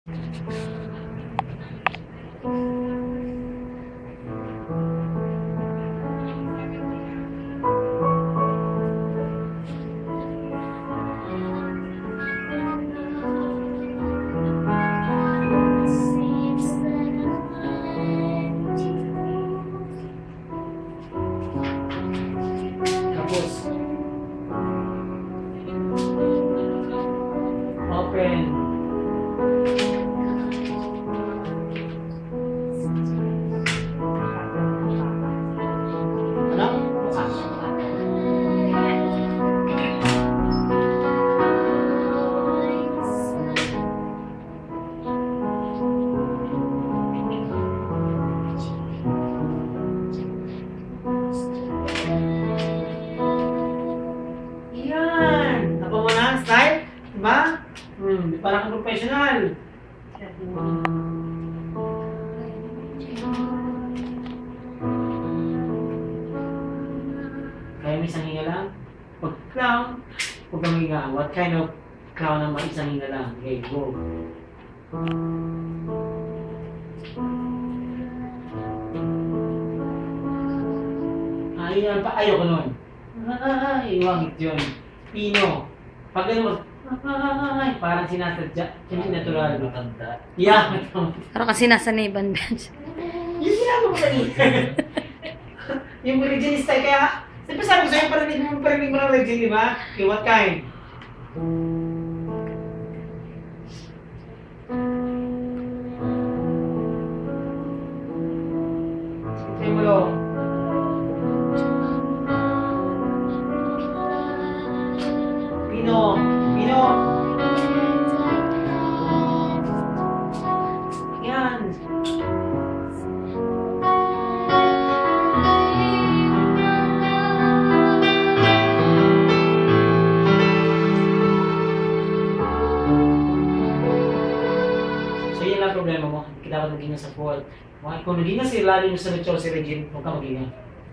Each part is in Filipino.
Parang professional. Kaya may isang hinga lang. Pag clown, huwag kang hinga. What kind of clown naman isang hinga lang? Okay, go. Ayun pa, ayoko nun. Iwangit yun. Pino. Pag gano'n, parang sinasadya. Hindi natural. Matanda. Yeah, matanda. Parang kasi nasa neighbor bench. Yung sinabi mo kanina. Yung religion style, kaya, sabi ko sa'yo, parinig mo ng religion, di ba? Okay, what kind? Sige mo lo. Pino. Pino. Yan. So yan lang problema mo. Hindi ka dapat maging sa fault. Kung naging si lalo yung sa ritual si Regine, huwag ka maging.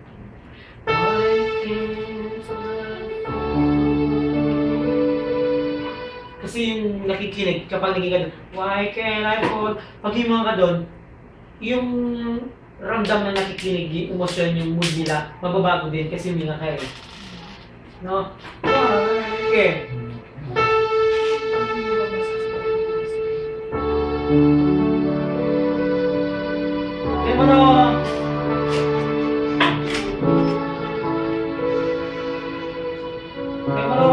Kasi yung nakikinig, kapag naging ka doon, why can I fall? Pag yung mga ka doon, yung ramdam na nakikinig, yung emosyon, yung mood nila, mababago din kasi yung mga kayo. No? Okay. Okay mo no? Okay mo no?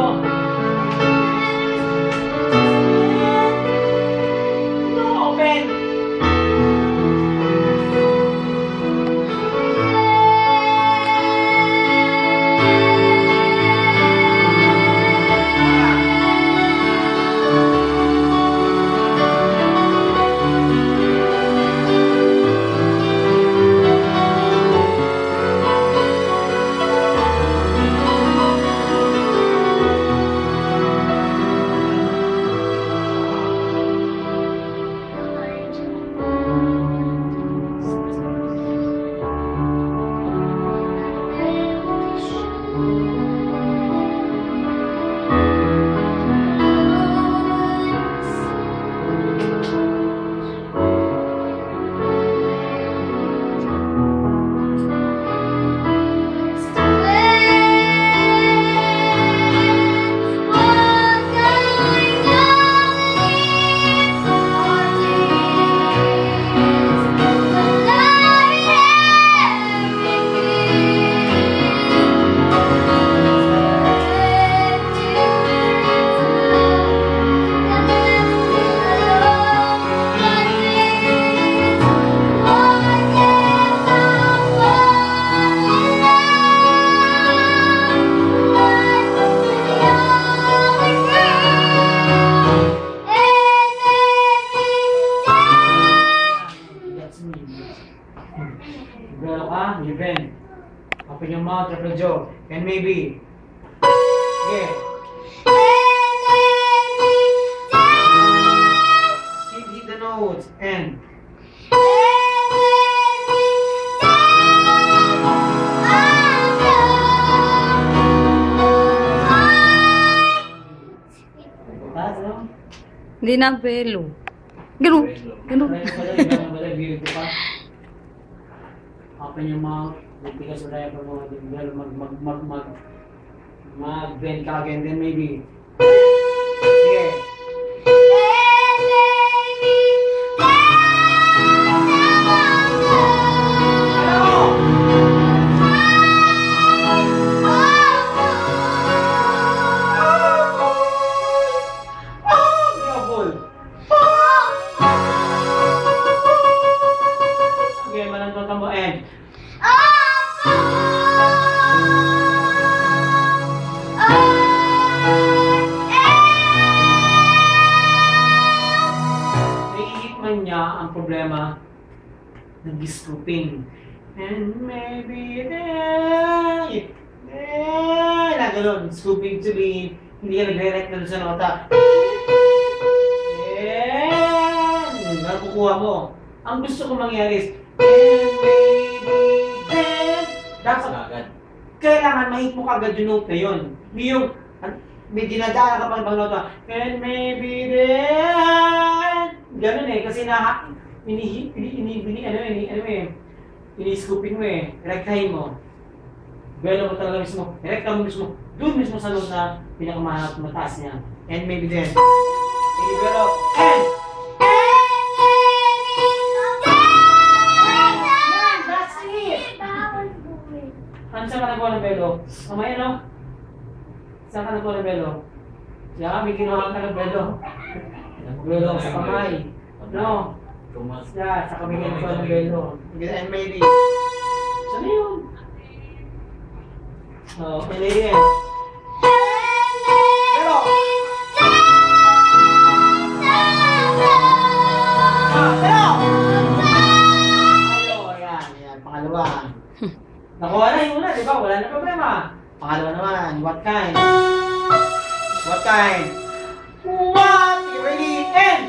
Even. Open your mouth, triple jaw. And maybe. Okay. Hit the notes. And. Hindi na pelo. Ganun. Ganun. View ko pa. Open yung mouth. Hindi ka sulaya pa mga dinggel. Mag-bend ka again. Then maybe. Sige. Okay, manantotan mo and naiisip man niya ang problema ng scooping. And maybe then na gano'n, scooping to be hindi ka nagre-rect na doon sa nota. And nakukuha mo. Ang gusto ko mangyari is and maybe then dapat kailangan mahit mo kagad yung note na yun. Hindi yung may dinadaan ka pang nota. And maybe then ganun eh, kasi ini-scooping mo eh, rektahin mo. Gano'n mo talaga mismo, rekta mo mismo, doon mismo sa note na pinakamataas niya. And maybe then, maybe pero, and that's it! Ano saan ka nagawa ng belo? Mamaya no? Saan ka nagawa ng belo? Siya, may kinuha ka ng belo. Belo sa kamay. No? Yeah, sa kami kinuha ng belo. And maybe. Saan yun? Oh, and maybe. Pero! Pero! Ayan, pangalawa. Nakuha na yung una, di ba? Wala na problema. Pangalawa naman, what kind? What kind? What? You ready? And!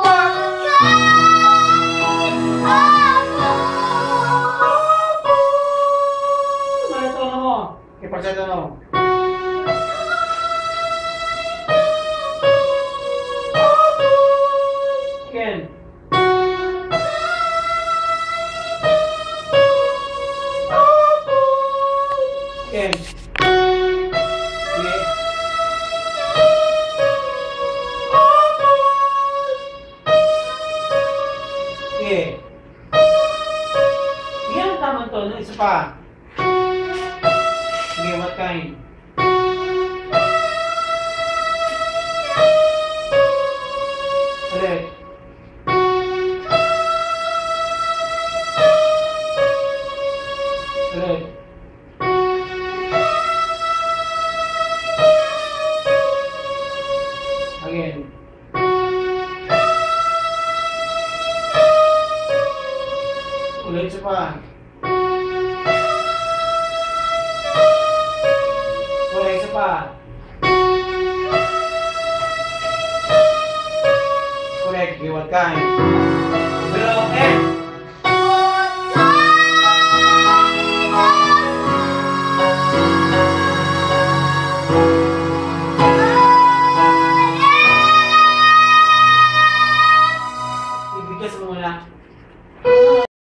Malito na mo. Iparseto mo. Again. Again. Yeah. Yeah. Yan ang tamang tono. Isa pa. Okay, what kind? Ulit. Ulit. Again. Ulit siya pa. Ulit siya pa. Correct. Okay, what kind?